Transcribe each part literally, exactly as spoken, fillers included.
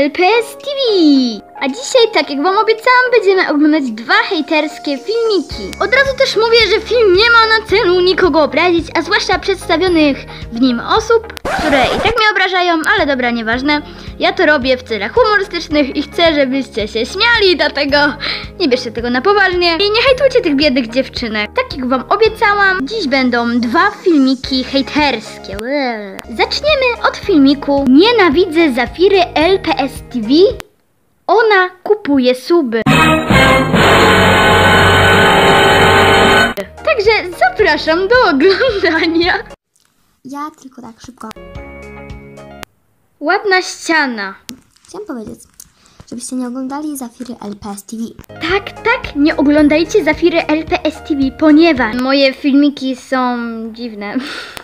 L P S T V. A dzisiaj, tak jak wam obiecałam, będziemy oglądać dwa hejterskie filmiki. Od razu też mówię, że film nie ma na celu nikogo obrazić, a zwłaszcza przedstawionych w nim osób, które i tak mnie obrażają, ale dobra, nieważne. Ja to robię w celach humorystycznych i chcę, żebyście się śmiali, dlatego nie bierzcie tego na poważnie i nie hejtujcie tych biednych dziewczynek. Tak jak wam obiecałam, dziś będą dwa filmiki hejterskie. Zaczniemy od filmiku Nienawidzę Zafiry L P S T V. Ona kupuje suby. Także zapraszam do oglądania. Ja tylko tak szybko. Ładna ściana. Chciałam powiedzieć, żebyście nie oglądali Zafiry L P S T V. Tak, tak, nie oglądajcie Zafiry L P S T V, ponieważ moje filmiki są dziwne.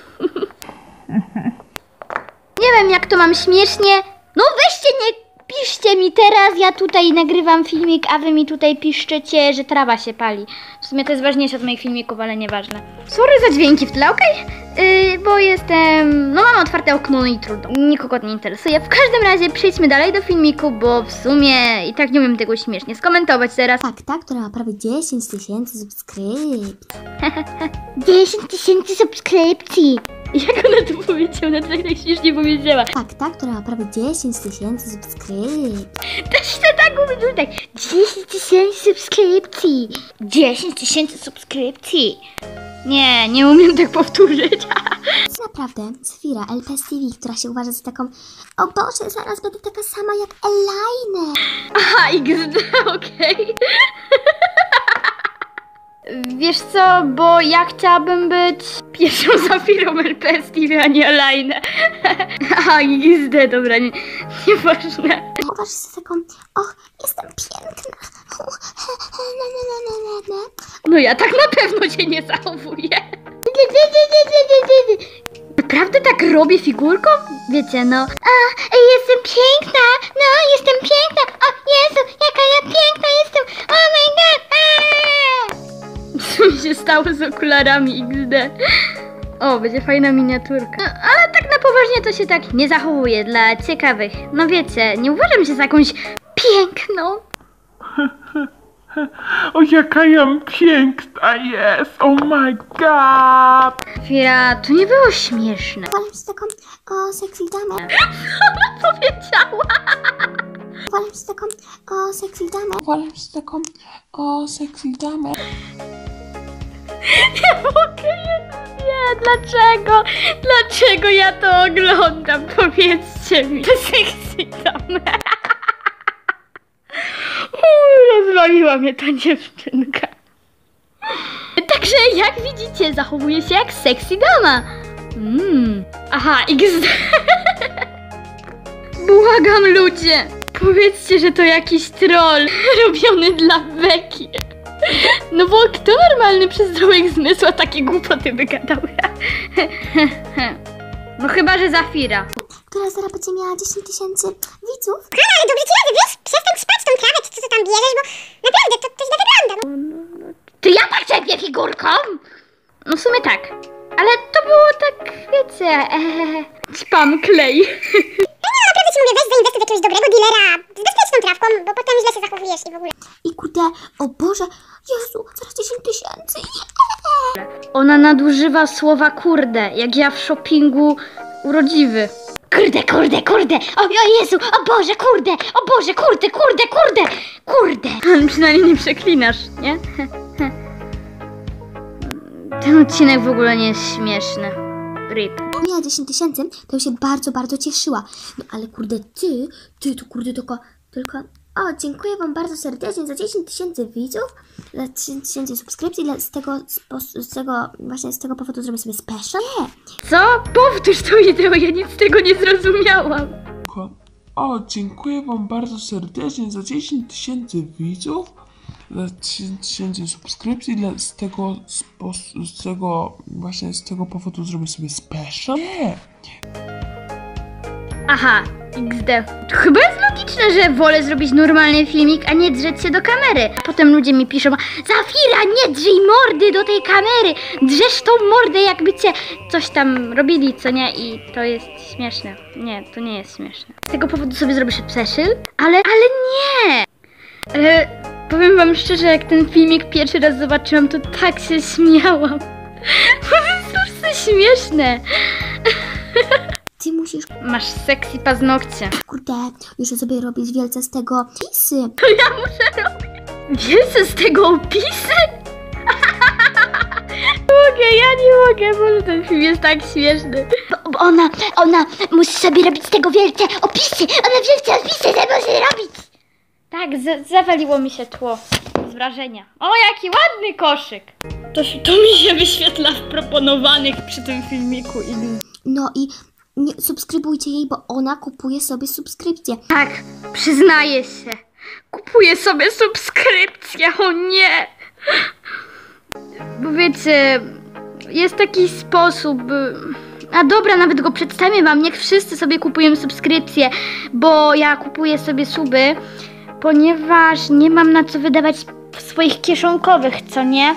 Nie wiem, jak to mam śmiesznie. No weźcie, nie piszcie mi teraz, ja tutaj nagrywam filmik, a wy mi tutaj piszczycie, że trawa się pali. W sumie to jest ważniejsze od moich filmików, ale nieważne. Sorry za dźwięki w tle, okej? Okay? Yy, bo jestem... No mam otwarte okno, no i trudno. Nikogo to nie interesuje. W każdym razie przejdźmy dalej do filmiku, bo w sumie i tak nie umiem tego śmiesznie skomentować teraz. Tak, ta, która ma prawie dziesięć tysięcy subskrypcji. dziesięć tysięcy subskrypcji. Jak ona to powiedziała? Ona tak, tak śmiesznie powiedziała. Tak, ta, która ma prawie dziesięć tysięcy subskrypcji. Też to tak mówię, tak. dziesięć tysięcy subskrypcji. dziesięć tysięcy subskrypcji. Nie, nie umiem tak powtórzyć. Naprawdę, Zafira L P S T V, która się uważa za taką... O Boże, zaraz będę taka sama jak Elaine. Aha, X D, okej. Wiesz co, bo ja chciałabym być pierwszą Zafirą L P S T V, a nie Elaine. Aha, X D, dobra, nie, nieważne. Uważasz się za taką... Och, jestem piękna. No ja tak na pewno się nie zachowuję. Naprawdę tak robię figurką? Wiecie, no. A, jestem piękna, no, jestem piękna. O Jezu, jaka ja piękna jestem. Oh my god. Co mi się stało z okularami X D? O, będzie fajna miniaturka. No, ale tak na poważnie to się tak nie zachowuje dla ciekawych. No wiecie, nie uważam się za jakąś piękną. O, jaka ja piękna jest! Oh my god! Fira, to nie było śmieszne. Uważam się taką... O, sexy damę. Ona powiedziała. Uważam się taką... O, sexy damę. Uważam się taką... O, sexy damę. Nie mogę, nie, dlaczego? Dlaczego ja to oglądam? Powiedzcie mi. To sexy damę. Rozwaliła mnie ta dziewczynka. Także jak widzicie, zachowuje się jak sexy dama. Mm. Aha, X D. Błagam ludzie, powiedzcie, że to jakiś troll robiony dla beki. No bo kto normalny przez zdrowych zmysłów takie głupoty by gadał? No chyba, że Zafira. Która zaraz będzie miała dziesięć tysięcy widzów. Kochana, ale dobry ci radzę, wiesz? Przestań spać tą trawę, czy co ty tam bierzesz, bo naprawdę to, to źle wygląda. No. Czy ja tak czepię figurką? No w sumie tak. Ale to było tak, wiecie, ee, spam klej. No nie, naprawdę ci mówię, weź zainwestuj w jakiegoś dobrego dealera z bezpieczną trawką, bo potem źle się zachowujesz i w ogóle. I kurde, o Boże, Jezu, zaraz dziesięć tysięcy. Ona nadużywa słowa kurde, jak ja w shoppingu urodziwy. Kurde, kurde, kurde, o, o Jezu, o Boże, kurde, o Boże, kurde, kurde, kurde, kurde. Przynajmniej nie przeklinasz, nie? Ten odcinek w ogóle nie jest śmieszny. Rip. Miała dziesięć tysięcy, to się bardzo, bardzo cieszyła. No ale kurde, ty, ty to kurde tylko, tylko... O, dziękuję wam bardzo serdecznie za dziesięć tysięcy widzów, za dziesięć tysięcy subskrypcji, dla, z, tego, z, z tego, właśnie z tego powodu zrobię sobie special. Nie. Co? Powtórz to wideo, ja nic z tego nie zrozumiałam. O, dziękuję wam bardzo serdecznie za dziesięć tysięcy widzów, za dziesięć tysięcy subskrypcji, dla, z tego, z, z tego, właśnie z tego powodu zrobię sobie special. Nie. Aha, iks de. To chyba jest logiczne, że wolę zrobić normalny filmik, a nie drzeć się do kamery. A potem ludzie mi piszą: Zafira, nie drzyj mordy do tej kamery, drzesz tą mordę, jakby cię coś tam robili, co nie? I to jest śmieszne. Nie, to nie jest śmieszne. Z tego powodu sobie zrobię przeszyl, ale, ale nie! Ale powiem wam szczerze, jak ten filmik pierwszy raz zobaczyłam, to tak się śmiałam. Bo to jest prostu śmieszne. Ty musisz, Masz sexy paznokcie. kurde, już sobie robić wielce z tego pisy. To ja muszę robić wielce z tego opisy? Nie mogę, ja nie mogę, może ten film jest tak śmieszny. Bo, bo ona, ona musi sobie robić z tego wielce opisy. Ona wielce opisy sobie może robić. Tak, za zawaliło mi się tło z wrażenia. O, jaki ładny koszyk. To, to mi się wyświetla w proponowanych przy tym filmiku. I... No i nie subskrybujcie jej, bo ona kupuje sobie subskrypcję. Tak, przyznaję się. Kupuję sobie subskrypcję, o nie! Bo wiecie, jest taki sposób... A dobra, nawet go przedstawię wam. Niech wszyscy sobie kupują subskrypcję, bo ja kupuję sobie suby, ponieważ nie mam na co wydawać swoich kieszonkowych, co nie?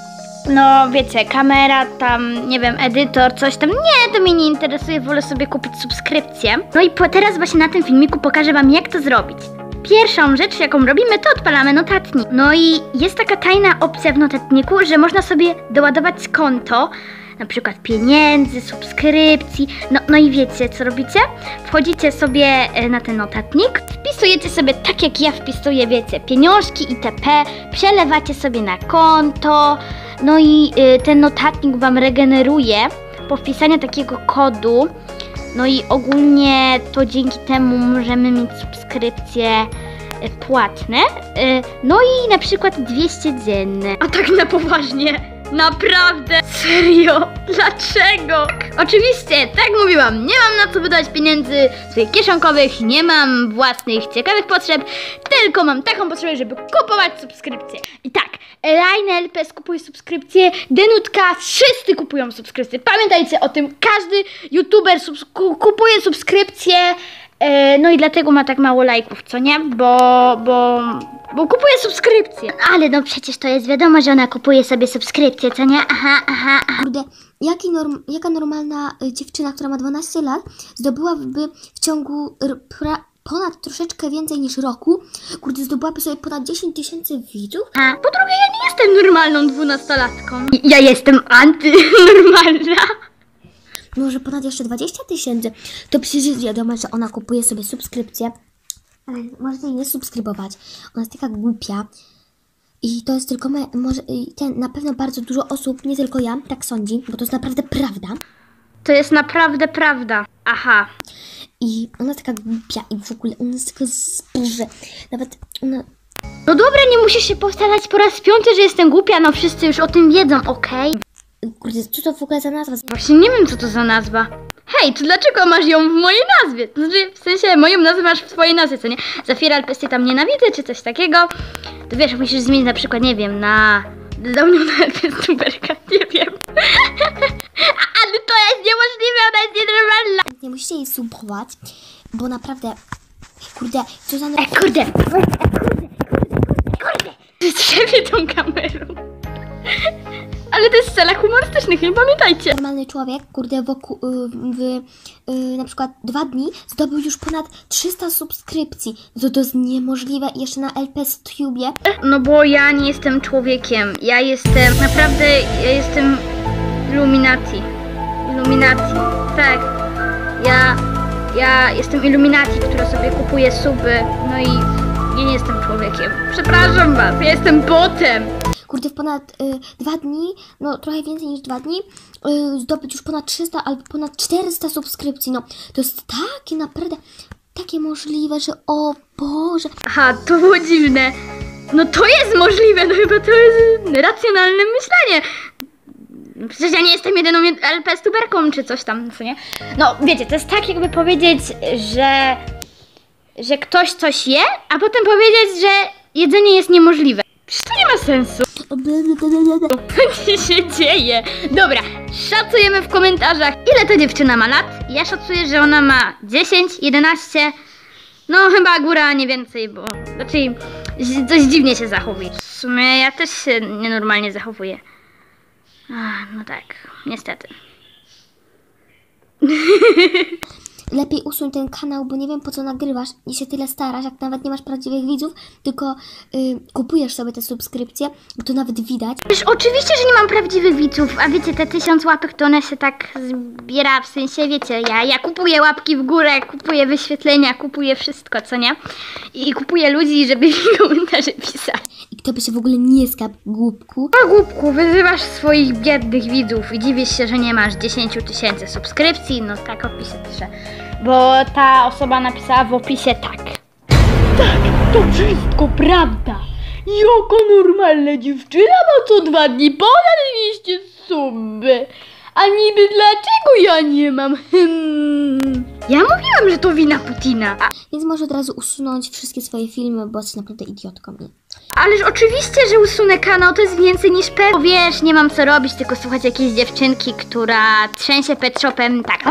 No wiecie, kamera tam, nie wiem, edytor, coś tam. Nie, to mnie nie interesuje, wolę sobie kupić subskrypcję. No i po, teraz właśnie na tym filmiku pokażę wam, jak to zrobić. Pierwszą rzecz, jaką robimy, to odpalamy notatnik. No i jest taka tajna opcja w notatniku, że można sobie doładować konto, na przykład pieniędzy, subskrypcji. No, no i wiecie, co robicie? Wchodzicie sobie na ten notatnik, wpisujecie sobie tak, jak ja wpisuję, wiecie, pieniążki itp. Przelewacie sobie na konto. No i y, ten notatnik wam regeneruje po wpisaniu takiego kodu. No i ogólnie to dzięki temu możemy mieć subskrypcje y, płatne. Y, no i na przykład dwieście dzienne. A tak na poważnie. Naprawdę? Serio? Dlaczego? Oczywiście, tak mówiłam, nie mam na co wydać pieniędzy swoich kieszonkowych, nie mam własnych ciekawych potrzeb, tylko mam taką potrzebę, żeby kupować subskrypcje. I tak, Line L P S kupuje subskrypcje, Denutka, wszyscy kupują subskrypcje. Pamiętajcie o tym, każdy youtuber subs kupuje subskrypcje. No i dlatego ma tak mało lajków, co nie? Bo, bo, bo kupuje subskrypcje. Ale no przecież to jest wiadomo, że ona kupuje sobie subskrypcję, co nie? Aha, aha, aha. Kurde, jaki norm, jaka normalna y, dziewczyna, która ma dwanaście lat, zdobyłaby w ciągu r, pra, ponad troszeczkę więcej niż roku, kurde, zdobyłaby sobie ponad dziesięć tysięcy widzów? A po drugie, ja nie jestem normalną dwunastolatką. Ja jestem antynormalna. Może ponad jeszcze dwadzieścia tysięcy, to przecież wiadomo, że ona kupuje sobie subskrypcję, ale możecie jej nie subskrybować. Ona jest taka głupia i to jest tylko, me, może, i ten, na pewno bardzo dużo osób, nie tylko ja, tak sądzi, bo to jest naprawdę prawda. To jest naprawdę prawda. Aha. I ona jest taka głupia i w ogóle ona jest taka zboże. Nawet ona... No dobra, nie musisz się powtarzać po raz piąty, że jestem głupia, no wszyscy już o tym wiedzą, okej? Okay? Kurde, co to w ogóle za nazwa? Właśnie nie wiem, co to za nazwa. Hej, to dlaczego masz ją w mojej nazwie? To znaczy, w sensie, moją nazwę masz w twojej nazwie, co nie? Zafira L P S tam nienawidzę, czy coś takiego. To wiesz, musisz zmienić na przykład, nie wiem, na... Downiona L P S tuberka, nie wiem. Ale to jest niemożliwe, ona jest nienormalna. Nie musicie jej subować, bo naprawdę... Kurde, co za... E, kurde, e, kurde, kurde. Strzepię tą kamerą. Ale to jest w celach humorystycznych, nie pamiętajcie. Normalny człowiek, kurde, wokół, w, w y, na przykład dwa dni zdobył już ponad trzysta subskrypcji. To, to jest niemożliwe. I jeszcze na L P S Tubie. No bo ja nie jestem człowiekiem. Ja jestem, naprawdę, ja jestem Illuminati. Illuminati, tak. Ja, ja jestem Illuminati, która sobie kupuje suby. No i ja nie jestem człowiekiem. Przepraszam was, ja jestem botem. Kurde, w ponad y, dwa dni, no trochę więcej niż dwa dni, y, zdobyć już ponad trzysta albo ponad czterysta subskrypcji. No to jest takie naprawdę, takie możliwe, że o Boże. Aha, to było dziwne. No to jest możliwe, no chyba to jest racjonalne myślenie. Przecież ja nie jestem jedyną L P S tuberką czy coś tam, co nie? No wiecie, to jest tak jakby powiedzieć, że, że ktoś coś je, a potem powiedzieć, że jedzenie jest niemożliwe. Przecież to nie ma sensu. Co się dzieje? Dobra, szacujemy w komentarzach, ile ta dziewczyna ma lat. Ja szacuję, że ona ma dziesięć, jedenaście. No chyba góra nie więcej, bo raczej dość dziwnie się zachowuje. W sumie ja też się nienormalnie zachowuję. Ach, no tak, niestety. Lepiej usuń ten kanał, bo nie wiem po co nagrywasz i się tyle starasz, jak nawet nie masz prawdziwych widzów, tylko y, kupujesz sobie te subskrypcje, bo to nawet widać. Wiesz, oczywiście, że nie mam prawdziwych widzów, a wiecie, te tysiąc łapek to one się tak zbiera, w sensie, wiecie, ja, ja kupuję łapki w górę, kupuję wyświetlenia, kupuję wszystko, co nie? I kupuję ludzi, żeby mi komentarze pisać. I kto by się w ogóle nie skapł, głupku? A głupku, wyzywasz swoich biednych widzów i dziwisz się, że nie masz dziesięć tysięcy subskrypcji, no tak opiszę piszę. Bo ta osoba napisała w opisie tak. Tak, to wszystko prawda. Jaka normalna dziewczyna ma co dwa dni ponad dwieście suby. A niby dlaczego ja nie mam? Hmm. Ja mówiłam, że to wina Putina. A, Więc może od razu usunąć wszystkie swoje filmy, bo jesteś naprawdę idiotką. ależ oczywiście, że usunę kanał, to jest więcej niż pewne. Wiesz, nie mam co robić, tylko słuchać jakiejś dziewczynki, która trzęsie pet shopem tak.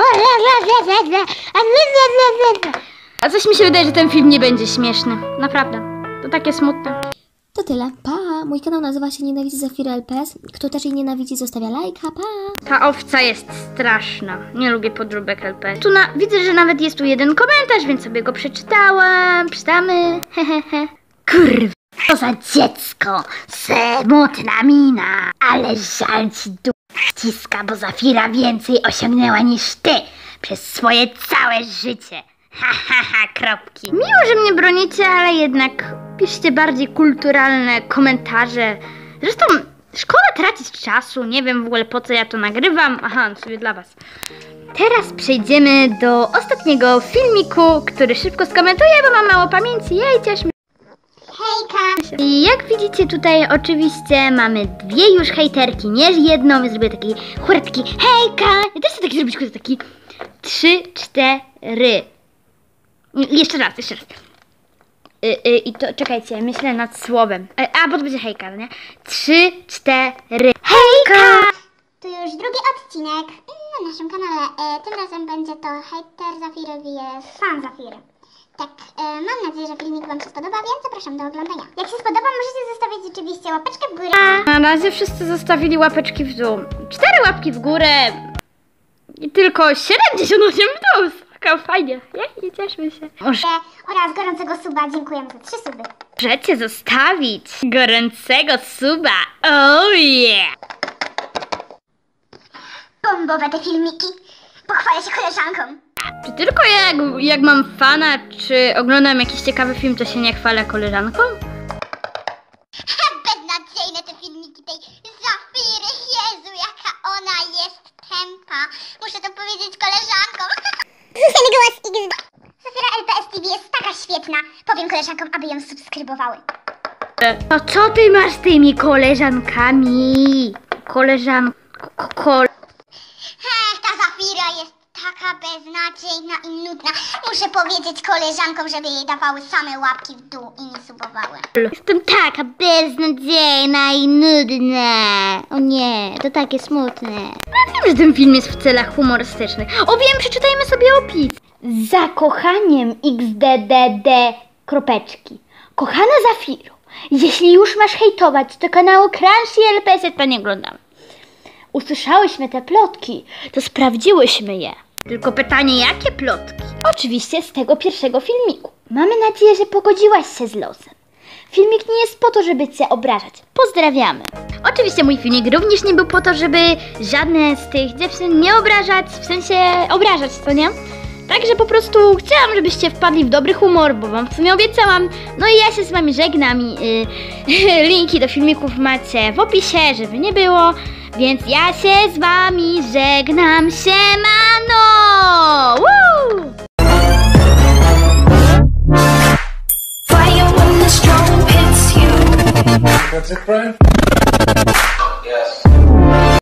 A coś mi się wydaje, że ten film nie będzie śmieszny. Naprawdę. To takie smutne. To tyle. Pa! Mój kanał nazywa się Nienawidzi Zafira L P S. Kto też jej nienawidzi, zostawia lajka. Pa! Ta owca jest straszna. Nie lubię podróbek L P. Tu na, widzę, że nawet jest tu jeden komentarz, więc sobie go przeczytałam. Przeczytamy. Hehehe. Kurwa. To za dziecko. Smutna mina. Ale żal ci du... ściska, bo Zafira więcej osiągnęła niż ty. Przez swoje całe życie. Ha, ha, ha, kropki. Miło, że mnie bronicie, ale jednak piszcie bardziej kulturalne komentarze. Zresztą szkoda tracić czasu, nie wiem w ogóle po co ja to nagrywam. Aha, sobie dla was. Teraz przejdziemy do ostatniego filmiku, który szybko skomentuję, bo mam mało pamięci. Jej, ciesz mnie. Hejka! I jak widzicie tutaj oczywiście mamy dwie już hejterki, nie jedną. Zrobię taki chór, taki hejka. Ja też chcę taki zrobić chór, taki trzy, cztery. Jeszcze raz, jeszcze raz. Y, y, I to, czekajcie, myślę nad słowem. Y, a, bo to będzie hejka, nie? Trzy, cztery. Hejka! Tu już drugi odcinek na naszym kanale. E, tym razem będzie to hejter Zafiry vs fan Zafiry. Tak, e, mam nadzieję, że filmik wam się spodoba, więc zapraszam do oglądania. Jak się spodoba, możecie zostawić oczywiście łapeczkę w górę. Na razie wszyscy zostawili łapeczki w dół. Cztery łapki w górę. I tylko siedemdziesiąt osiem w dół. Taka fajnie. Nie cieszmy się. Może E, oraz gorącego suba, dziękujemy za trzy suby. możecie zostawić gorącego suba. Oh yeah! Bombowe te filmiki. Pochwalę się koleżankom. Czy tylko jak, jak mam fana, czy oglądam jakiś ciekawy film, to się nie chwalę koleżanką? Beznadziejne te filmiki tej Zafiry. Jezu, jaka ona jest tempa. Muszę to powiedzieć koleżankom. Ten głos X D. Zafira L P S T V jest taka świetna. Powiem koleżankom, aby ją subskrybowały. No co ty masz z tymi koleżankami? Koleżan... Ko ko Ech, ta Zafira jest taka beznadziejna i nudna. Muszę powiedzieć koleżankom, żeby jej dawały same łapki w dół i nie subowały. Jestem taka beznadziejna i nudna. O nie, to takie smutne. Ja wiem, że ten film jest w celach humorystycznych. O wiem, przeczytajmy sobie opis. Z zakochaniem X D D D kropeczki. Kochana Zafiro, jeśli już masz hejtować, to kanału Crunchy i L P S to nie oglądam. Usłyszałyśmy te plotki, to sprawdziłyśmy je. Tylko pytanie, jakie plotki? Oczywiście z tego pierwszego filmiku. Mamy nadzieję, że pogodziłaś się z losem. Filmik nie jest po to, żeby cię obrażać. Pozdrawiamy. Oczywiście mój filmik również nie był po to, żeby żadne z tych dziewczyn nie obrażać, w sensie obrażać, co nie? Także po prostu chciałam, żebyście wpadli w dobry humor, bo wam w sumie obiecałam. No i ja się z wami żegnam i yy, linki do filmików macie w opisie, żeby nie było. Więc ja się z wami żegnam, siemano! Woo! Fire when the storm hits you. That's it, Brian?